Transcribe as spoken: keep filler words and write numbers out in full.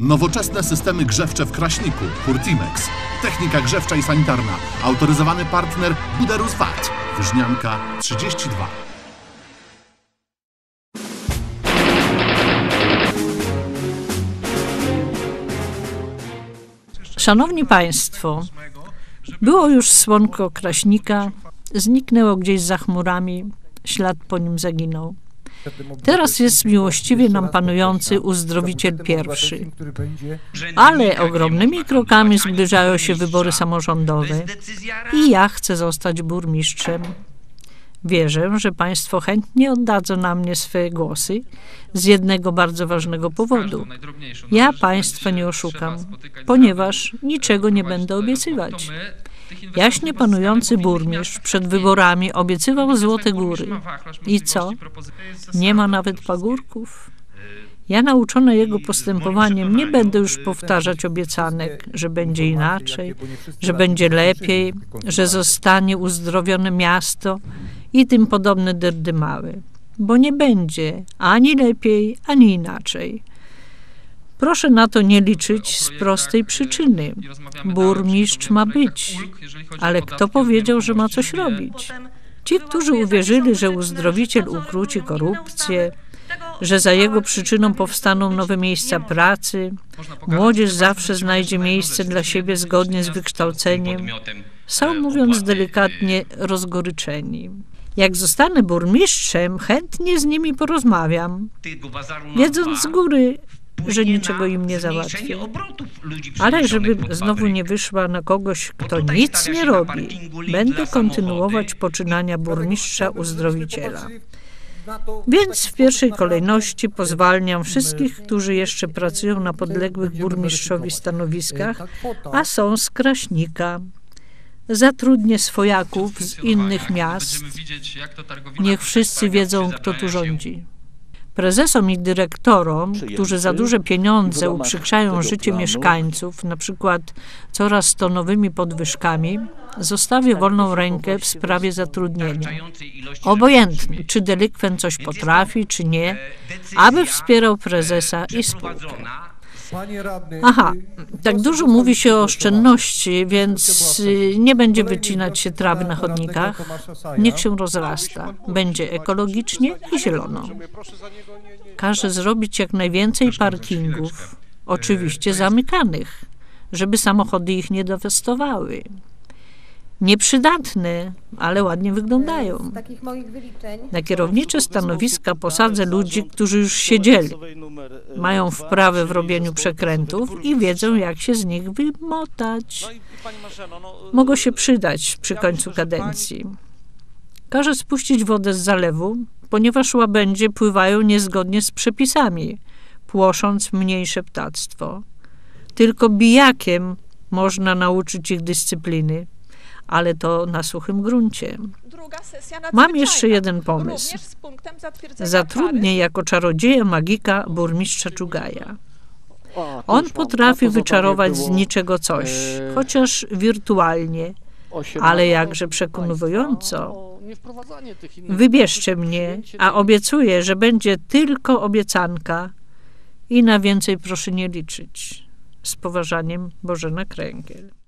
Nowoczesne systemy grzewcze w Kraśniku. Hurtimex. Technika grzewcza i sanitarna. Autoryzowany partner Buderus V A T. Wyżnianka trzydzieści dwa. Szanowni Państwo, było już słonko Kraśnika, zniknęło gdzieś za chmurami, ślad po nim zaginął. Teraz jest miłościwie nam panujący uzdrowiciel pierwszy. Ale ogromnymi krokami zbliżają się wybory samorządowe i ja chcę zostać burmistrzem. Wierzę, że Państwo chętnie oddadzą na mnie swoje głosy z jednego bardzo ważnego powodu. Ja Państwa nie oszukam, ponieważ niczego nie będę obiecywać. Jaśnie panujący burmistrz przed wyborami obiecywał złote góry. I co? Nie ma nawet pagórków. Ja, nauczona jego postępowaniem, nie będę już powtarzać obiecanek, że będzie inaczej, że będzie lepiej, że zostanie uzdrowione miasto i tym podobne dyrdymały. Bo nie będzie ani lepiej, ani inaczej. Proszę na to nie liczyć z prostej przyczyny. Burmistrz ma być, ale kto powiedział, że ma coś robić? Ci, którzy uwierzyli, że uzdrowiciel ukróci korupcję, że za jego przyczyną powstaną nowe miejsca pracy, młodzież zawsze znajdzie miejsce dla siebie zgodnie z wykształceniem, są, mówiąc delikatnie, rozgoryczeni. Jak zostanę burmistrzem, chętnie z nimi porozmawiam, wiedząc z góry, że niczego im nie załatwię. Ale żeby znowu nie wyszła na kogoś, kto nic nie robi, będę kontynuować poczynania burmistrza uzdrowiciela. Więc w pierwszej kolejności pozwalniam wszystkich, którzy jeszcze pracują na podległych burmistrzowi stanowiskach, a są z Kraśnika. Zatrudnię swojaków z innych miast. Niech wszyscy wiedzą, kto tu rządzi. Prezesom i dyrektorom, którzy za duże pieniądze uprzykrzają życie mieszkańców, na przykład coraz to nowymi podwyżkami, zostawię wolną rękę w sprawie zatrudnienia. Obojętnie, czy delikwent coś potrafi, czy nie, aby wspierał prezesa i spółkę. Aha, tak dużo mówi się o oszczędności, więc nie będzie wycinać się trawy na chodnikach. Niech się rozrasta. Będzie ekologicznie i zielono. Każe zrobić jak najwięcej parkingów, oczywiście zamykanych, żeby samochody ich nie dewastowały. Nieprzydatne, ale ładnie wyglądają. Na kierownicze stanowiska posadzę ludzi, którzy już siedzieli, mają wprawę w robieniu przekrętów i wiedzą, jak się z nich wymotać. Mogą się przydać przy końcu kadencji. Każę spuścić wodę z zalewu, ponieważ łabędzie pływają niezgodnie z przepisami, płosząc mniejsze ptactwo. Tylko bijakiem można nauczyć ich dyscypliny, ale to na suchym gruncie. Mam jeszcze jeden pomysł. Zatrudnię jako czarodzieja magika burmistrza Czugaja. On potrafi wyczarować z niczego coś, chociaż wirtualnie, ale jakże przekonująco. Wybierzcie mnie, a obiecuję, że będzie tylko obiecanka i na więcej proszę nie liczyć. Z poważaniem, Bożena Kręgiel.